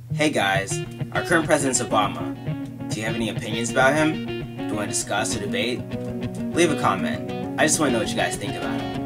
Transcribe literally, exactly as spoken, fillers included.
Hey guys, our current president's Obama. Do you have any opinions about him? Do you want to discuss or debate? Leave a comment. I just want to know what you guys think about him.